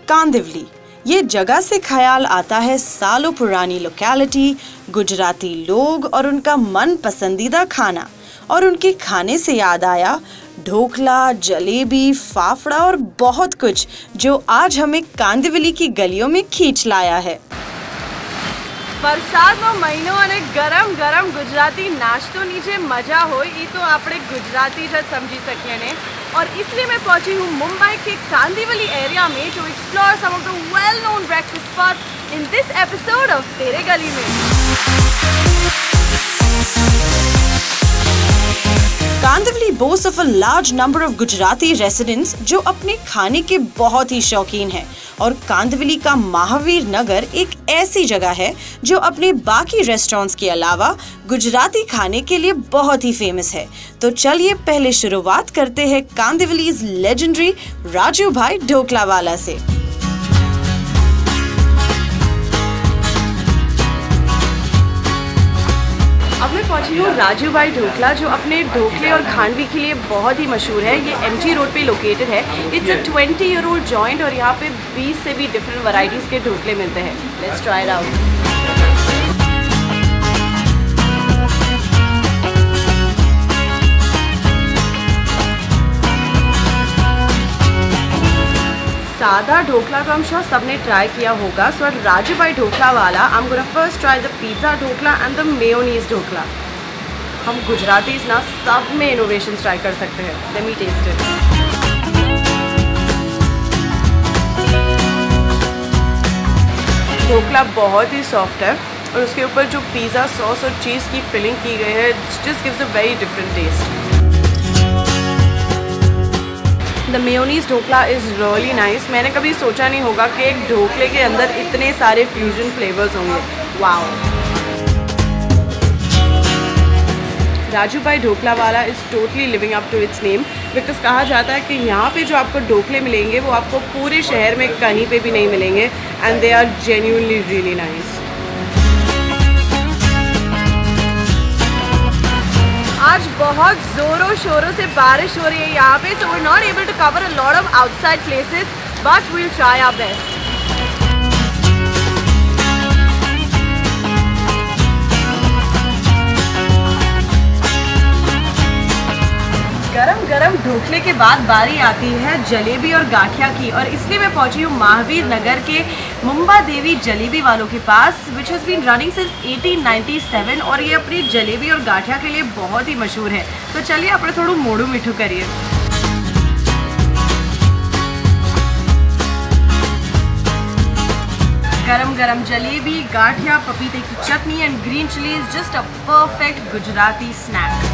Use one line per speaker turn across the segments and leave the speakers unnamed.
कांदिवली। ये जगह से ख्याल आता है सालों पुरानी लोकेलिटी, गुजराती लोग और उनका मन पसंदीदा खाना। और उनके खाने से याद आया ढोकला, जलेबी, फाफड़ा और बहुत कुछ जो आज हमें कांदिवली की गलियों में खींच लाया है।
વરસાદનો મહિનો અને ગરમ ગરમ ગુજરાતી નાસ્તો ની જે મજા હોય એ તો આપણે ગુજરાતી જ સમજી શકીએ ને। और इसलिए मैं पहुंची हूँ मुंबई के कांदिवली एरिया में to explore some of the well known breakfast spots in this episode of तेरे गली में।
Kandivali boasts of a large number of Gujarati residents जो अपने खाने के बहुत ही शौकीन हैं। और कांदिवली का महावीर नगर एक ऐसी जगह है जो अपने बाकी रेस्टोरेंट्स के अलावा गुजराती खाने के लिए बहुत ही फेमस है। तो चलिए पहले शुरुआत करते हैं कांदिवली's लेजेंडरी राजूभाई ढोकलावाला से।
अब मैं पहुंची हूँ राजूभाई ढोकला जो अपने ढोकले और खांडवी के लिए बहुत ही मशहूर है। ये एमजी रोड पे लोकेटेड है। इट्स अ 20-year-old जॉइंट और यहाँ पे 20 से भी डिफरेंट वैरायटीज़ के ढोकले मिलते हैं। Let's try it out. सादा ढोकला तो हम श्योर सबने ट्राई किया होगा। So Rajubhai Dhoklawala I am gonna first try the pizza dhokla and the mayonnaise dhokla. हम गुजरातीज ना सब में इनोवेशन ट्राई कर सकते हैं। Let me taste it. Dhokla बहुत ही सॉफ्ट है और उसके ऊपर जो पिज़्ज़ा सॉस और चीज़ की फिलिंग की गई है just gives a very different taste. The mayonnaise dhokla is really nice. मैंने कभी सोचा नहीं होगा कि एक ढोकले के अंदर इतने सारे फ्यूजन फ्लेवर्स होंगे। Wow. Rajubhai Dhoklawala is totally living up to its name because कहा जाता है कि यहाँ पे जो आपको ढोकले मिलेंगे वो आपको पूरे शहर में कहीं पे भी नहीं मिलेंगे and they are genuinely really nice. आज बहुत ज़ोरों शोरों से बारिश हो रही है यहाँ पे, so we're not able to cover a lot of outside places, but we'll try our best. गरम गरम ढोकले के बाद बारी आती है जलेबी और गाठिया की। और इसलिए मैं पहुंची हूँ महावीर नगर के मुंबादेवी जलेबी वालों के पास which has been running since 1897 और ये अपनी जलेबी और गाठिया के लिए बहुत ही मशहूर है। तो चलिए अपने थोड़ा मोड़ू मिठू करिए। गरम गरम जलेबी, गाठिया, पपीते की chutney and green chilli is just a perfect Gujarati snack.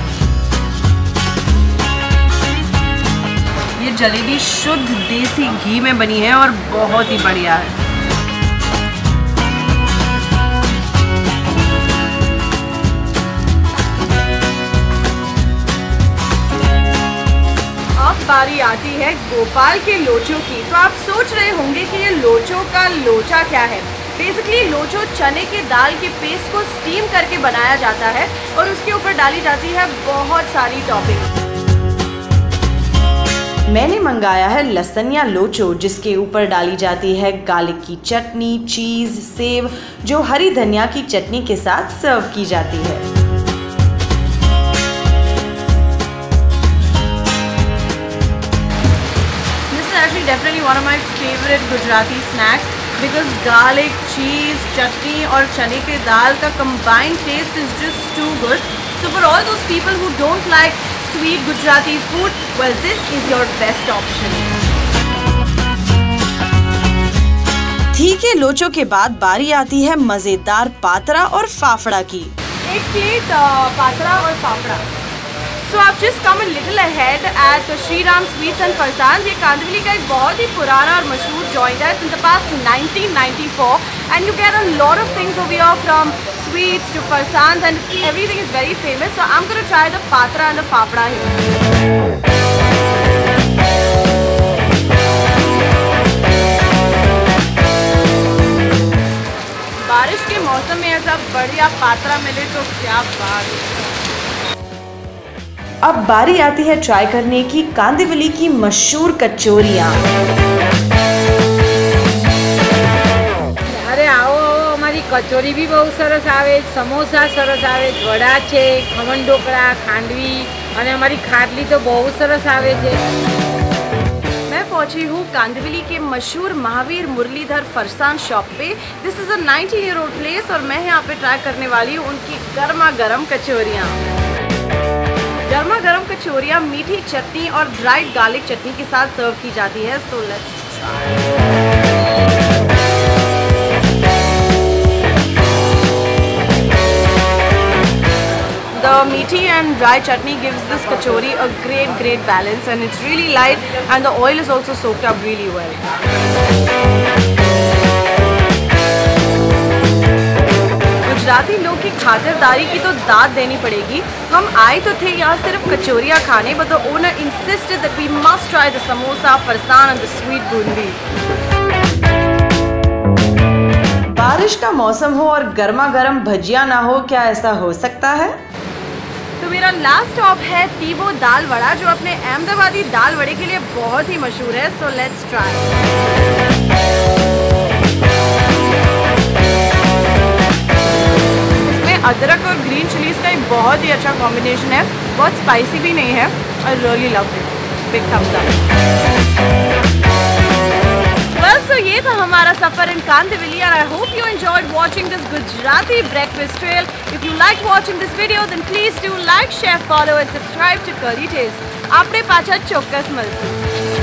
ये जलेबी शुद्ध देसी घी में बनी है और बहुत ही बढ़िया है। अब बारी आती है गोपाल के लोचों की। तो आप सोच रहे होंगे कि ये लोचों का लोचा क्या है। बेसिकली लोचो चने के दाल के पेस्ट को स्टीम करके बनाया जाता है और उसके ऊपर डाली जाती है बहुत सारी टॉपिंग।
मैंने मंगाया है लसनिया लोचो जिसके ऊपर डाली जाती है गार्लिक की चटनी, चीज़, सेव जो हरी धनिया की चटनी के साथ सर्व की जाती है।
This is actually definitely one of my favorite Gujarati snacks because garlic, cheese, chutney और चने के दाल का combined taste is just too good. So for all those people who don't like sweet Gujarati food, well this is your best option.
तीखे लोचों के बाद बारी आती है मजेदार पात्रा और फाफड़ा की।
एक प्लेट पात्रा और fafda. So I've just come a little ahead at Ram Sweets and Farsan। ये कांदिवली का एक बहुत ही पुराना और मशहूर जॉइंट है since the past 1994 and you get a lot of things over here from sweets to farsans and everything is very famous. So I'm going to try the patra and the fafda here. बारिश के मौसम में ऐसा बढ़िया पात्रा मिले तो क्या बात है।
अब बारी आती है ट्राई करने की कांदिवली की मशहूर कचौरियाँ।
कचोरी भी बहुत सरस आवे, समोसा सरस आवे, वड़ा छे, खमण ढोकळा, खांडवी और हमारी खाटली तो बहुत सरस आवे छे।
मैं पहुंची हूँ कांदिवली के मशहूर महावीर मुरलीधर फरसान शॉप पे। This is a 90-year-old place और मैं यहाँ पे ट्राई करने वाली हूँ उनकी गर्मा गर्म कचौरियाँ। गर्मा गर्म कचौरियाँ मीठी चटनी और ड्राइड गार्लिक चटनी के साथ सर्व की जाती है। So let's try. The meaty and dry chutney gives this kachori a great balance, and it's really light and the oil is also soaked up really well. Gujarati लोग की खातिरदारी की तो दाद देनी पड़ेगी। हम आए तो थे यहाँ सिर्फ कचौरियाँ खाने, but the owner insisted that we must try the samosa, farsan and the sweet bundi.
बारिश का मौसम हो और गर्मा गर्म भजिया ना हो, क्या ऐसा हो सकता है?
तो मेरा लास्ट स्टॉप है टीबो दाल वड़ा, जो अपने अहमदाबादी दाल वड़े के लिए बहुत ही मशहूर है। So let's try. इसमें अदरक और ग्रीन चिलीज का एक बहुत ही अच्छा कॉम्बिनेशन है, बहुत स्पाइसी भी नहीं है। I really love it, big thumbs up. So ये था हमारा सफर in Kandivali and I hope you enjoyed watching this Gujarati breakfast trail. If you like watching this video, then please do like, share, follow and subscribe to Curry Tales. આપણે પાછા ચોક્કસ મળશું.